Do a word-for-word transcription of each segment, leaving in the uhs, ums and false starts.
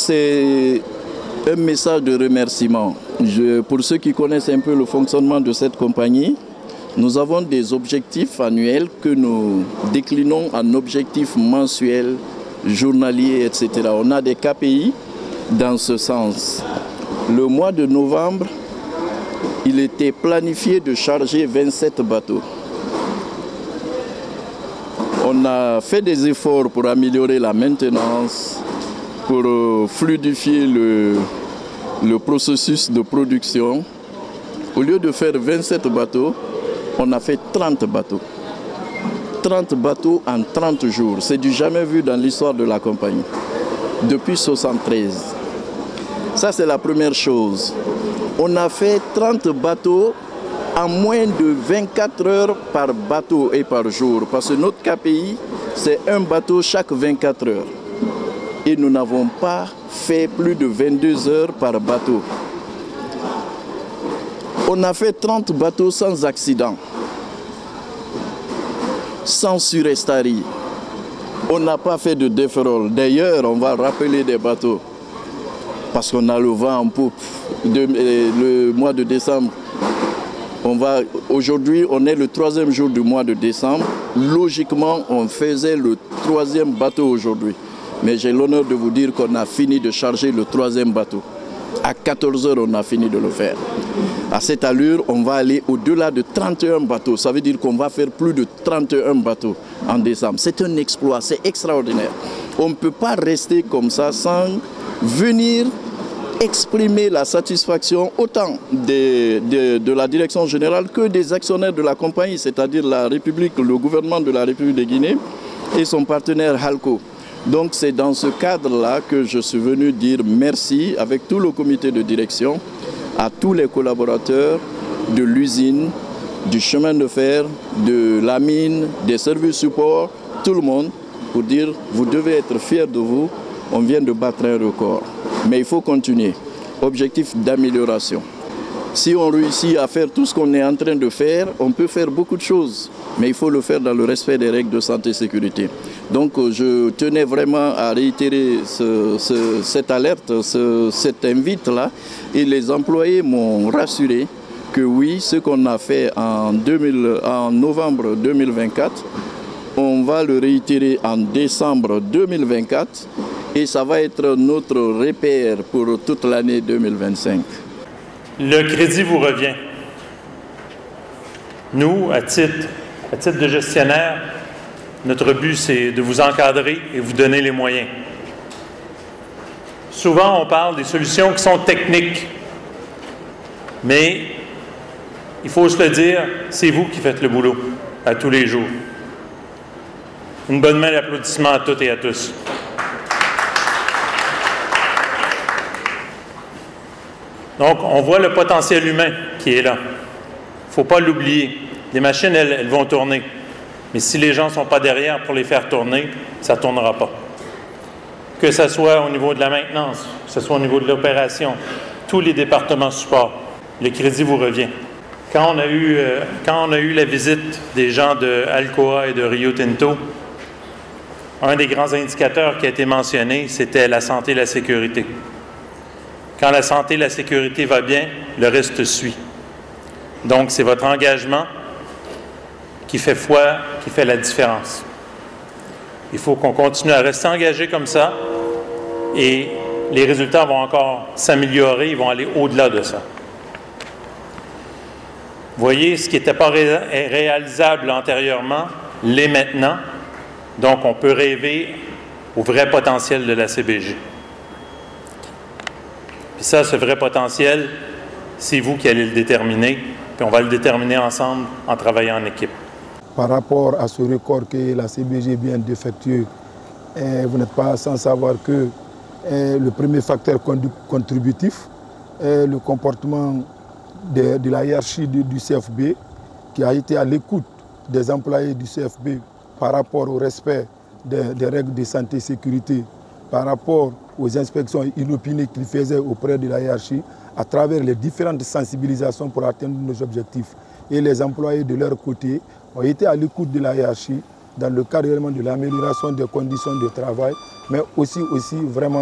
c'est un message de remerciement. Je, pour ceux qui connaissent un peu le fonctionnement de cette compagnie, nous avons des objectifs annuels que nous déclinons en objectifs mensuels, journaliers, et cetera. On a des K P I dans ce sens. Le mois de novembre, il était planifié de charger vingt-sept bateaux. On a fait des efforts pour améliorer la maintenance, pour fluidifier le, le processus de production. Au lieu de faire vingt-sept bateaux, on a fait trente bateaux. trente bateaux en trente jours. C'est du jamais vu dans l'histoire de la compagnie. Depuis mille neuf cent soixante-treize. Ça, c'est la première chose. On a fait trente bateaux en moins de vingt-quatre heures par bateau et par jour. Parce que notre K P I, c'est un bateau chaque vingt-quatre heures. Et nous n'avons pas fait plus de vingt-deux heures par bateau. On a fait trente bateaux sans accident, sans surestarie. On n'a pas fait de déferrol. D'ailleurs, on va rappeler des bateaux. Parce qu'on a le vent en poupe. De, le mois de décembre, on va, aujourd'hui, on est le troisième jour du mois de décembre. Logiquement, on faisait le troisième bateau aujourd'hui. Mais j'ai l'honneur de vous dire qu'on a fini de charger le troisième bateau. À quatorze heures, on a fini de le faire. À cette allure, on va aller au-delà de trente et un bateaux. Ça veut dire qu'on va faire plus de trente et un bateaux en décembre. C'est un exploit, c'est extraordinaire. On ne peut pas rester comme ça sans venir exprimer la satisfaction autant de, de, de la direction générale que des actionnaires de la compagnie, c'est-à-dire la République, le gouvernement de la République de Guinée et son partenaire Halco. Donc c'est dans ce cadre-là que je suis venu dire merci avec tout le comité de direction à tous les collaborateurs de l'usine, du chemin de fer, de la mine, des services support, tout le monde, pour dire vous devez être fiers de vous, on vient de battre un record. Mais il faut continuer. Objectif d'amélioration. Si on réussit à faire tout ce qu'on est en train de faire, on peut faire beaucoup de choses. Mais il faut le faire dans le respect des règles de santé et sécurité. Donc je tenais vraiment à réitérer ce, ce, cette alerte, ce, cette invite-là. Et les employés m'ont rassuré que oui, ce qu'on a fait en, deux mille, en novembre deux mille vingt-quatre, on va le réitérer en décembre deux mille vingt-quatre. Et ça va être notre repère pour toute l'année deux mille vingt-cinq. Le crédit vous revient. Nous, à titre, à titre de gestionnaire, notre but, c'est de vous encadrer et vous donner les moyens. Souvent, on parle des solutions qui sont techniques. Mais, il faut se le dire, c'est vous qui faites le boulot à tous les jours. Une bonne main d'applaudissements à toutes et à tous. Donc, on voit le potentiel humain qui est là. Il ne faut pas l'oublier. Les machines, elles, elles vont tourner. Mais si les gens ne sont pas derrière pour les faire tourner, ça ne tournera pas. Que ce soit au niveau de la maintenance, que ce soit au niveau de l'opération, tous les départements support, le crédit vous revient. Quand on a eu, euh, quand on a eu la visite des gens de Alcoa et de Rio Tinto, un des grands indicateurs qui a été mentionné, c'était la santé et la sécurité. Quand la santé et la sécurité va bien, le reste suit. Donc, c'est votre engagement qui fait foi, qui fait la différence. Il faut qu'on continue à rester engagé comme ça et les résultats vont encore s'améliorer, ils vont aller au-delà de ça. Vous voyez, ce qui n'était pas ré réalisable antérieurement, l'est maintenant. Donc, on peut rêver au vrai potentiel de la C B G. Puis ça, ce vrai potentiel, c'est vous qui allez le déterminer, puis on va le déterminer ensemble en travaillant en équipe. Par rapport à ce record que la C B G vient d'effectuer, vous n'êtes pas sans savoir que le premier facteur contributif est le comportement de, de la hiérarchie du, du C F B, qui a été à l'écoute des employés du C F B par rapport au respect des, des règles de santé et sécurité, par rapport aux inspections inopinées qu'il faisait auprès de la hiérarchie, à travers les différentes sensibilisations pour atteindre nos objectifs. Et les employés de leur côté ont été à l'écoute de la hiérarchie dans le cadre de l'amélioration des conditions de travail, mais aussi, aussi vraiment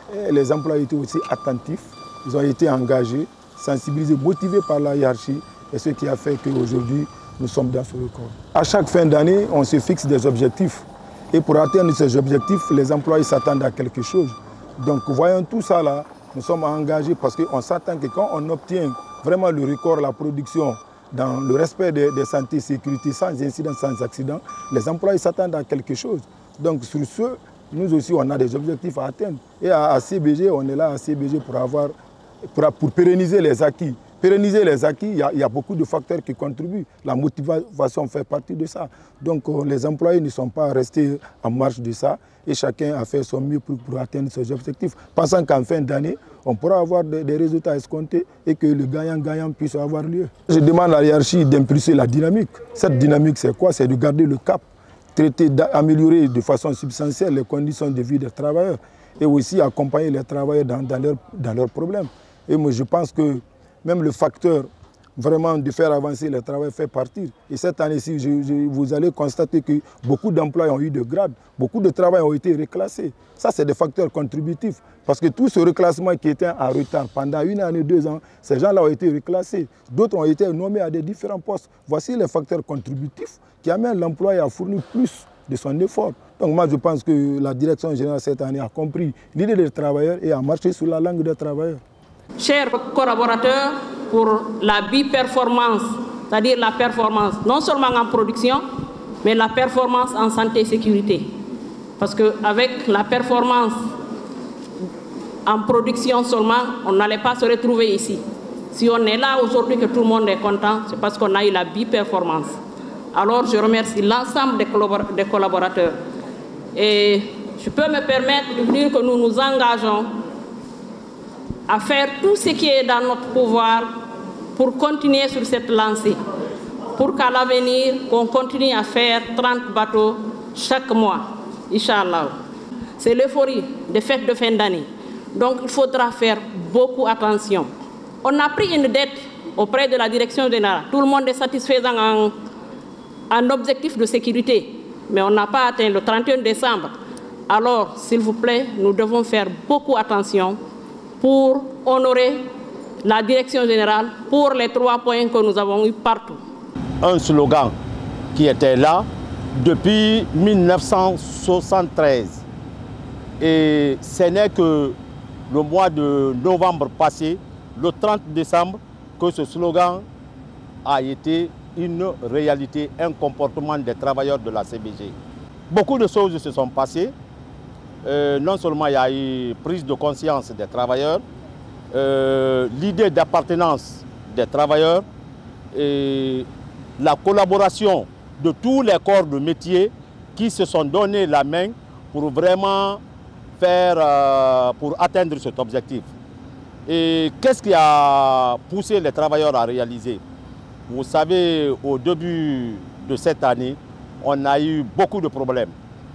Et les employés étaient aussi attentifs, ils ont été engagés, sensibilisés, motivés par la hiérarchie, et ce qui a fait qu'aujourd'hui, nous sommes dans ce record. À chaque fin d'année, on se fixe des objectifs. Et pour atteindre ces objectifs, les employés s'attendent à quelque chose. Donc, voyons tout ça là, nous sommes engagés parce qu'on s'attend que quand on obtient vraiment le record, la production, dans le respect des, des santé et sécurité, sans incident, sans accident, les employés s'attendent à quelque chose. Donc, sur ce, nous aussi, on a des objectifs à atteindre. Et à, à C B G, on est là à C B G pour, avoir, pour, pour pérenniser les acquis. Pérenniser les acquis, il y, a, il y a beaucoup de facteurs qui contribuent. La motivation fait partie de ça. Donc euh, les employés ne sont pas restés en marge de ça et chacun a fait son mieux pour, pour atteindre ses objectifs. Pensant qu'en fin d'année, on pourra avoir des, des résultats escomptés et que le gagnant-gagnant puisse avoir lieu. Je demande à la hiérarchie d'impulser la dynamique. Cette dynamique, c'est quoi? C'est de garder le cap, traiter, d'améliorer de façon substantielle les conditions de vie des travailleurs et aussi accompagner les travailleurs dans, dans, leur, dans leurs problèmes. Et moi, je pense que même le facteur vraiment de faire avancer le travail fait partie. Et cette année-ci, vous allez constater que beaucoup d'emplois ont eu de grades, beaucoup de travail ont été reclassés. Ça, c'est des facteurs contributifs. Parce que tout ce reclassement qui était en retard pendant une année, deux ans, ces gens-là ont été reclassés. D'autres ont été nommés à des différents postes. Voici les facteurs contributifs qui amènent l'employé à fournir plus de son effort. Donc moi, je pense que la direction générale cette année a compris l'idée des travailleurs et a marché sur la langue des travailleurs. Chers collaborateurs, pour la bi-performance, c'est-à-dire la performance non seulement en production, mais la performance en santé et sécurité. Parce qu'avec la performance en production seulement, on n'allait pas se retrouver ici. Si on est là aujourd'hui que tout le monde est content, c'est parce qu'on a eu la bi-performance. Alors je remercie l'ensemble des collaborateurs. Et je peux me permettre de dire que nous nous engageons à faire tout ce qui est dans notre pouvoir pour continuer sur cette lancée, pour qu'à l'avenir, qu'on continue à faire trente bateaux chaque mois, Inch'Allah. C'est l'euphorie des fêtes de fin d'année. Donc il faudra faire beaucoup attention. On a pris une dette auprès de la direction générale. Tout le monde est satisfaisant en, en objectif de sécurité, mais on n'a pas atteint le trente et un décembre. Alors, s'il vous plaît, nous devons faire beaucoup attention pour honorer la direction générale pour les trois points que nous avons eus partout. Un slogan qui était là depuis mille neuf cent soixante-treize. Et ce n'est que le mois de novembre passé, le trente décembre, que ce slogan a été une réalité, un comportement des travailleurs de la C B G. Beaucoup de choses se sont passées. Euh, non seulement il y a eu prise de conscience des travailleurs, euh, l'idée d'appartenance des travailleurs et la collaboration de tous les corps de métier qui se sont donné la main pour vraiment faire, euh, pour atteindre cet objectif. Et qu'est-ce qui a poussé les travailleurs à réaliser? Vous savez, au début de cette année, on a eu beaucoup de problèmes.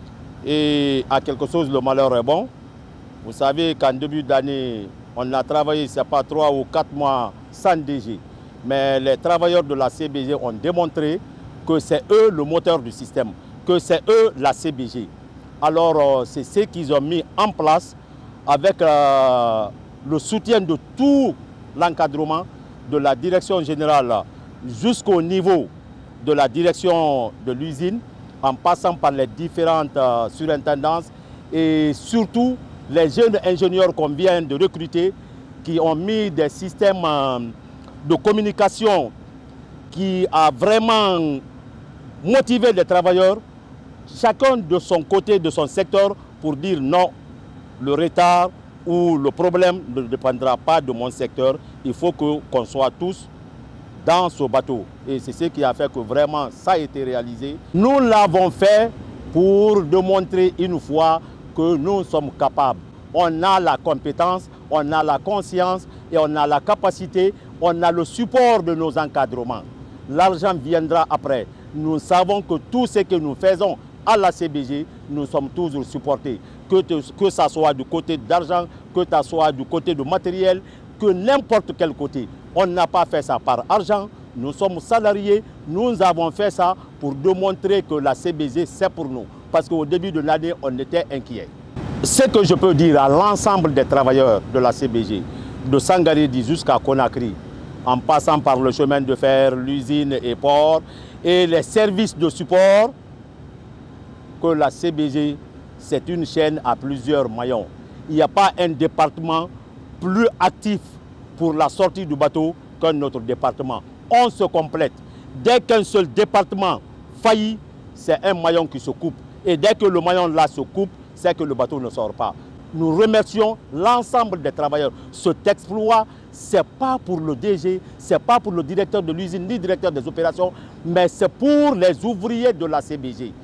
Et à quelque chose, le malheur est bon. Vous savez qu'en début d'année, on a travaillé, ce n'est pas trois ou quatre mois sans D G. Mais les travailleurs de la C B G ont démontré que c'est eux le moteur du système, que c'est eux la C B G. Alors, c'est ce qu'ils ont mis en place avec euh, le soutien de tout l'encadrement de la direction générale jusqu'au niveau de la direction de l'usine, en passant par les différentes euh, surintendances et surtout les jeunes ingénieurs qu'on vient de recruter qui ont mis des systèmes euh, de communication qui a vraiment motivé les travailleurs, chacun de son côté, de son secteur, pour dire non, le retard ou le problème ne dépendra pas de mon secteur, il faut qu'on soit tous dans ce bateau. Et c'est ce qui a fait que vraiment ça a été réalisé. Nous l'avons fait pour démontrer une fois que nous sommes capables. On a la compétence, on a la conscience et on a la capacité, on a le support de nos encadrements. L'argent viendra après. Nous savons que tout ce que nous faisons à la C B G, nous sommes toujours supportés. Que, que ça soit du côté d'argent, que ça soit du côté de matériel, que n'importe quel côté. On n'a pas fait ça par argent, nous sommes salariés, nous avons fait ça pour démontrer que la C B G c'est pour nous. Parce qu'au début de l'année, on était inquiets. Ce que je peux dire à l'ensemble des travailleurs de la C B G, de Sangaredi jusqu'à Conakry, en passant par le chemin de fer, l'usine et port, et les services de support, que la C B G, c'est une chaîne à plusieurs maillons. Il n'y a pas un département plus actif pour la sortie du bateau qu'un autre département. On se complète. Dès qu'un seul département faillit, c'est un maillon qui se coupe. Et dès que le maillon là se coupe, c'est que le bateau ne sort pas. Nous remercions l'ensemble des travailleurs. Cet exploit, ce n'est pas pour le D G, ce n'est pas pour le directeur de l'usine ni le directeur des opérations, mais c'est pour les ouvriers de la C B G.